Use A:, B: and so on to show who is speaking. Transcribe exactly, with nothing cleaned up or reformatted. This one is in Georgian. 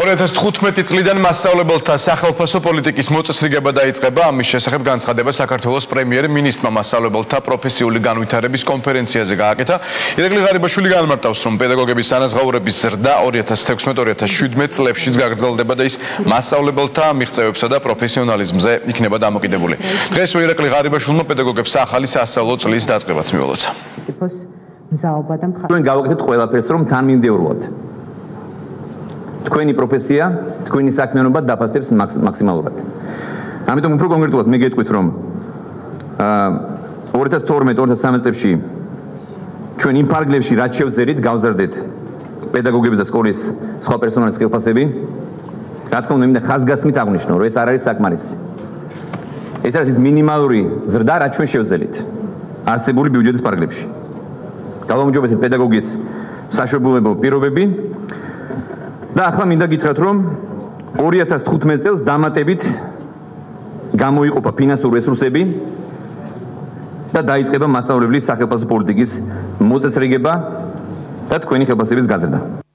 A: ორი ათას თხუთმეტი წლიდან მასწავლებელთა სახელმწიფო პოლიტიკის მოწესრიგება დაიწყება. ამის შესახებ განცხადება საქართველოს პრემიერ-მინისტრმა მასწავლებელთა პროფესიული განვითარების კონფერენციაზე გააკეთა. ირაკლი ღარიბაშვილი განმარტავს, რომ პედაგოგების ანაზღაურების ზრდა ორი ათას თექვსმეტ ორი ათას შვიდმეტ წლებშიც გაგრძელდება და ის მასწავლებელთა მიღწევებსა და პროფესიონალიზმზე იქნება დამოკიდებული. დღეს ირაკლი ღარიბაშვილმა პედაგოგებს ახალი სასწავლო წლის დაწყებაც მიულოცა.
B: თქვენ გავაკეთეთ ყველაფერს, რომ თანმიმდევრულად თქვენი პროფესია, თქვენი საქმიანობა დაფასდებს მაქსიმალურად. ამიტომ უფრო კონკრეტულად მე გეტყვით, რომ ორი ათას თორმეტ ორი ათას ცხრამეტ წლებში ჩვენ იმ ფარგლებში რაც შევძერით, გავზარდეთ პედაგოგების და სკოლის სხვა პერსონალის ხელფასები. რა თქმა უნდა, მინდა ხაზგასმით აღვნიშნო, რომ ეს არ არის საკმარისი. ეს არის ის მინიმალური ზრდა, რაც ჩვენ შევძელით არსებული ბიუჯეტის ფარგლებში. გავამოჯობესეთ პედაგოგის საშუალებო პირობები. და ახლა მინდა გითხრათ, რომ ორი ათას თხუთმეტ წელს დამატებით გამოიყოფა ფინანსური რესურსები და დაიწყება მასწავლებლის სახელმწიფო პოლიტიკის მოწესრიგება და თქვენი ხელფასების გაზრდა.